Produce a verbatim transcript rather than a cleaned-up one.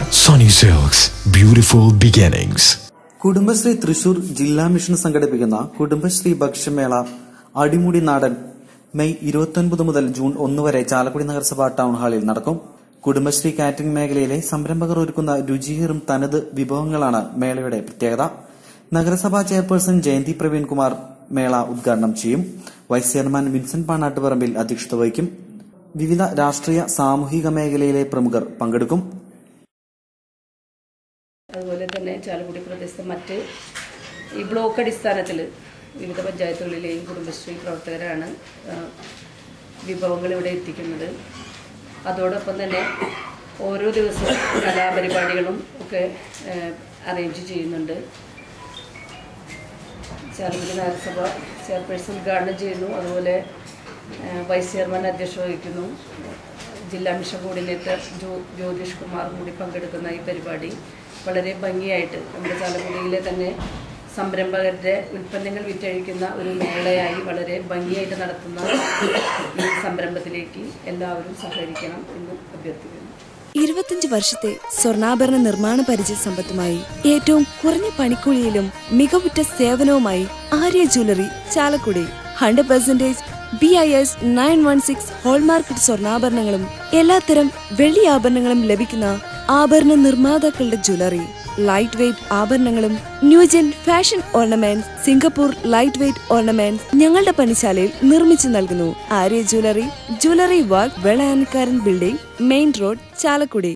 Sunny Silks, beautiful beginnings. Kudumbashree Thrissur ജില്ലാ mission സംഘടിപ്പിക്കുന്ന കുടുംബശ്രീ ഭക്ഷ്യമേള അടിമുടി നാടൻ മെയ് ഇരുപത്തിയൊൻപത് മുതൽ ജൂൺ ഒന്ന് വരെ ചാലക്കുടി നഗരസഭ ടൗൺ ഹാളിൽ നടക്കും. കുടുംബശ്രീ കാറ്ററിംഗ് മേഖലയിലെ സംരംഭകർ ഒരുക്കുന്ന രുചിയേറും തനത് വിഭവങ്ങളാണ് മേളയുടെ പ്രത്യേകത. നഗരസഭാ ചെയർപേഴ്സൺ ജയന്തി പ്രവീൺ കുമാർ മേള ഉദ്ഘാടനം ചെയ്യും. വൈസ് ചെയർമാൻ വിൻസെന്റ് പാണാട്ടുപറമ്പിൽ അധ്യക്ഷത വഹിക്കും. വിവിധ രാഷ്ട്രീയ സാമൂഹിക മേഖലയിലെ പ്രമുഖർ പങ്കെടുക്കും. അതുപോലെ തന്നെ ചാലക്കുടി പ്രദേശത്തെ മറ്റ് ഈ ബ്ലോക്ക് അടിസ്ഥാനത്തിൽ വിവിധ പഞ്ചായത്തുകളിലെയും കുടുംബശ്രീ പ്രവർത്തകരാണ് വിഭവങ്ങൾ ഇവിടെ എത്തിക്കുന്നത്. അതോടൊപ്പം തന്നെ ഓരോ ദിവസവും കലാപരിപാടികളും ഒക്കെ അറേഞ്ച് ചെയ്യുന്നുണ്ട്. ചാലക്കുടി നഗരസഭ ചെയർപേഴ്സൺ ഉദ്ഘാടനം ചെയ്യുന്നു. അതുപോലെ വൈസ് ചെയർമാൻ അധ്യക്ഷത വഹിക്കുന്നു. ജില്ലാ മിഷൻ കോർഡിനേറ്റർ ജ്യോ ജ്യോതിഷ് കുമാർ കൂടി പങ്കെടുക്കുന്ന ഈ പരിപാടി വളരെ ഭംഗിയായിട്ട് നമ്മുടെ ചാലക്കുടിയിലെ തന്നെ സംരംഭകരുടെ ഉൽപ്പന്നങ്ങൾ വിറ്റഴിക്കുന്ന ഒരു മേളയായി വളരെ ഭംഗിയായിട്ട് നടത്തുന്ന ഈ സംരംഭത്തിലേക്ക് എല്ലാവരും സഹകരിക്കണം എന്ന് അഭ്യർത്ഥിക്കുന്നു. ഇരുപത്തിയഞ്ച് വർഷത്തെ സ്വർണ്ണാഭരണ നിർമ്മാണ പരിചയ സമ്പത്തുമായി ഏറ്റവും കുറഞ്ഞ പണിക്കൂലിയിലും മികവുറ്റ സേവനവുമായി Arya jewellery Chalakudy. Hundred percentage B I S nine one six hallmarked സ്വർണ്ണാഭരണങ്ങളും എല്ലാത്തരം വെള്ളി ആഭരണങ്ങളും ലഭിക്കുന്ന ആഭരണ നിർമ്മാതാക്കളുടെ ജ്വല്ലറി. ലൈറ്റ് വെയ്റ്റ് ആഭരണങ്ങളും new gen fashion ornaments, Singapore light weight ornaments ഞങ്ങളുടെ പണിശാലയിൽ നിർമ്മിച്ചു നൽകുന്നു. Arya jewellery, jewellery work, Velayanikkaran building, main road, Chalakudy.